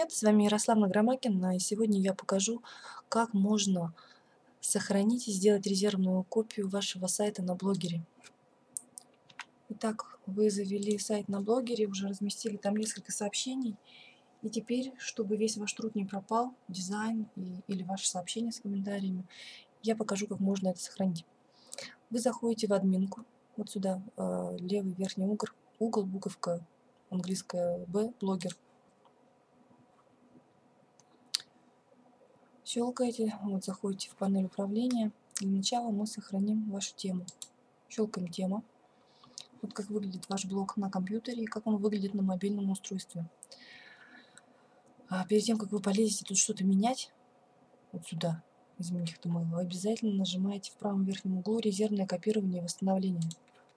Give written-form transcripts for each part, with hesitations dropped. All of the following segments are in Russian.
привет! С вами Ярославна Громакина, и сегодня я покажу, как можно сохранить и сделать резервную копию вашего сайта на блогере. Итак, вы завели сайт на блогере, уже разместили там несколько сообщений, и теперь, чтобы весь ваш труд не пропал, дизайн или ваши сообщения с комментариями, я покажу, как можно это сохранить. Вы заходите в админку, вот сюда, левый верхний угол, буковка английская B, блогер. Щелкаете, вот заходите в панель управления. Для начала мы сохраним вашу тему. Щелкаем тема. Вот как выглядит ваш блог на компьютере и как он выглядит на мобильном устройстве. Перед тем, как вы полезете тут что-то менять, вот сюда, изменить HTML, вы обязательно нажимаете в правом верхнем углу резервное копирование и восстановление.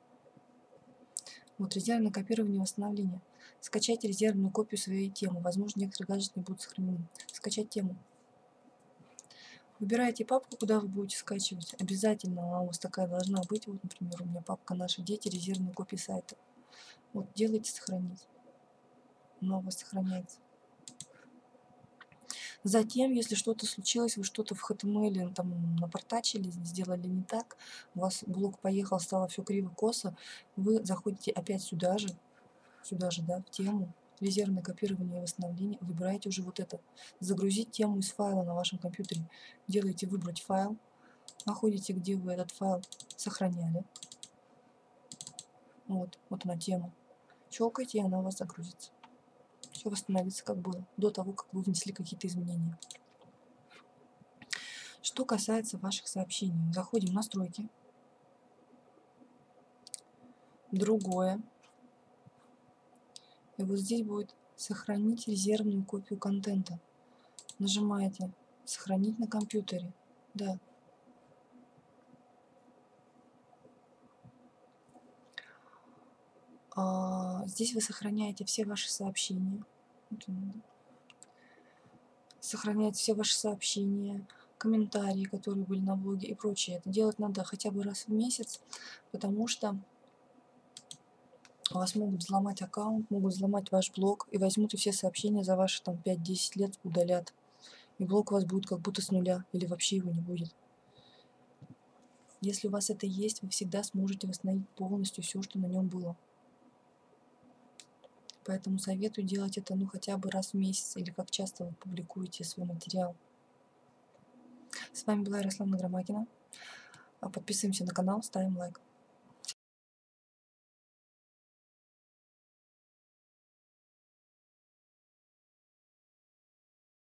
Вот резервное копирование и восстановление. Скачать резервную копию своей темы. Возможно, некоторые гаджеты не будут сохранены. Скачать тему. Выбираете папку, куда вы будете скачивать. Обязательно она у вас такая должна быть. Вот, например, у меня папка «Наши дети», резервные копии сайта. Вот, делайте «Сохранить». Она у вас сохраняется. Затем, если что-то случилось, вы что-то в HTML там напортачили, сделали не так, у вас блог поехал, стало все криво-косо, вы заходите опять сюда же, да, в тему, резервное копирование и восстановление, выбираете уже вот это. Загрузить тему из файла на вашем компьютере. Делаете «Выбрать файл». Находите, где вы этот файл сохраняли. Вот она тема. Щелкайте, и она у вас загрузится. Все восстановится, как было, до того, как вы внесли какие-то изменения. Что касается ваших сообщений, заходим в настройки. Другое. И вот здесь будет «Сохранить резервную копию контента». Нажимаете «Сохранить на компьютере». Да. Здесь вы сохраняете все ваши сообщения. Сохраняете все ваши сообщения, комментарии, которые были на блоге и прочее. Это делать надо хотя бы раз в месяц, потому что у вас могут взломать аккаунт, могут взломать ваш блог и возьмут и все сообщения за ваши там 5-10 лет удалят. И блог у вас будет как будто с нуля или вообще его не будет. Если у вас это есть, вы всегда сможете восстановить полностью все, что на нем было. Поэтому советую делать это хотя бы раз в месяц или как часто вы публикуете свой материал. С вами была Ярославна Громакина. Подписываемся на канал, ставим лайк.